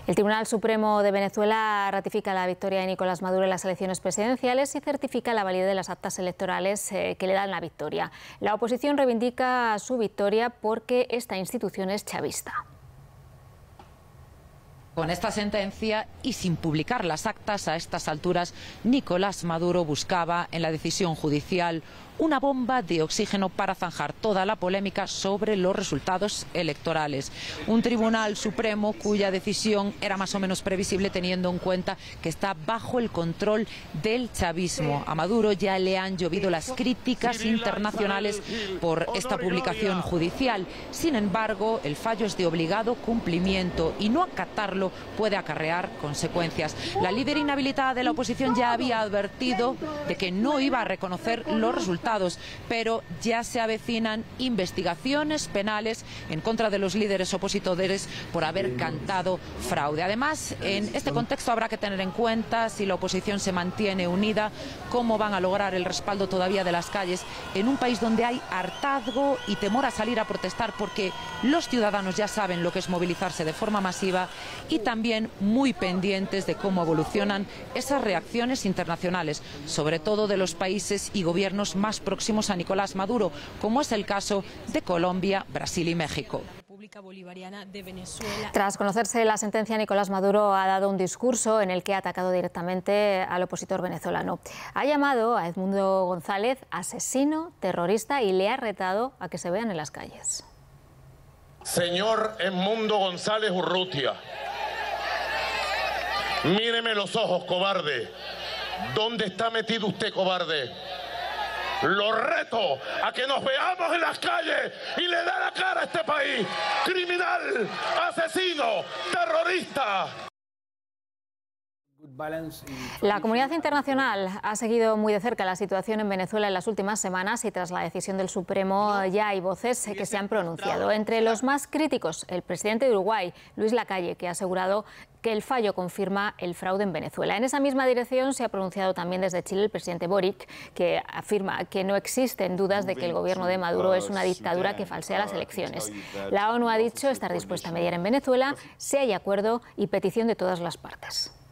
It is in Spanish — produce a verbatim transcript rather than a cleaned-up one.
El Tribunal Supremo de Venezuela ratifica la victoria de Nicolás Maduro en las elecciones presidenciales y certifica la validez de las actas electorales eh, que le dan la victoria. La oposición reivindica su victoria porque esta institución es chavista. Con esta sentencia y sin publicar las actas a estas alturas, Nicolás Maduro buscaba en la decisión judicial una bomba de oxígeno para zanjar toda la polémica sobre los resultados electorales. Un Tribunal Supremo cuya decisión era más o menos previsible teniendo en cuenta que está bajo el control del chavismo. A Maduro ya le han llovido las críticas internacionales por esta publicación judicial. Sin embargo, el fallo es de obligado cumplimiento y no acatarlo puede acarrear consecuencias. La líder inhabilitada de la oposición ya había advertido de que no iba a reconocer los resultados, pero ya se avecinan investigaciones penales en contra de los líderes opositores por haber cantado fraude. Además, en este contexto habrá que tener en cuenta, si la oposición se mantiene unida, cómo van a lograr el respaldo todavía de las calles en un país donde hay hartazgo y temor a salir a protestar, porque los ciudadanos ya saben lo que es movilizarse de forma masiva, y también muy pendientes de cómo evolucionan esas reacciones internacionales, sobre todo de los países y gobiernos más próximos a Nicolás Maduro, como es el caso de Colombia, Brasil y México. Tras conocerse la sentencia, Nicolás Maduro ha dado un discurso en el que ha atacado directamente al opositor venezolano. Ha llamado a Edmundo González asesino, terrorista, y le ha retado a que se vean en las calles. Señor Edmundo González Urrutia, míreme los ojos, cobarde. ¿Dónde está metido usted, cobarde? Lo reto a que nos veamos en las calles y le dé la cara a este país. Criminal, asesino, terrorista. La comunidad internacional ha seguido muy de cerca la situación en Venezuela en las últimas semanas y tras la decisión del Supremo ya hay voces que se han pronunciado. Entre los más críticos, el presidente de Uruguay, Luis Lacalle, que ha asegurado que el fallo confirma el fraude en Venezuela. En esa misma dirección se ha pronunciado también desde Chile el presidente Boric, que afirma que no existen dudas de que el gobierno de Maduro es una dictadura que falsea las elecciones. La ONU ha dicho estar dispuesta a mediar en Venezuela si hay acuerdo y petición de todas las partes.